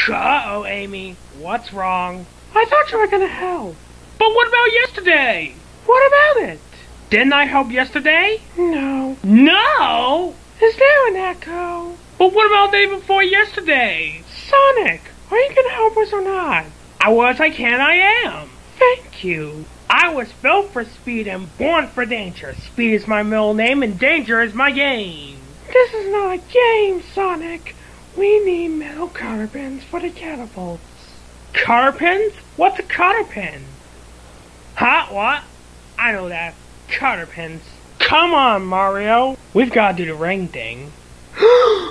Uh-oh, Amy. What's wrong? I thought you were gonna help. But what about yesterday? What about it? Didn't I help yesterday? No. No? Is there an echo? But what about the day before yesterday? Sonic, are you gonna help us or not? I was, I can, I am. Thank you. I was built for speed and born for danger. Speed is my middle name and danger is my game. This is not a game, Sonic. We need metal cotter pins for the catapults. Cotter pins? What's a cotter pin? Huh? What? I know that. Cotter pins. Come on, Mario. We've got to do the ring thing.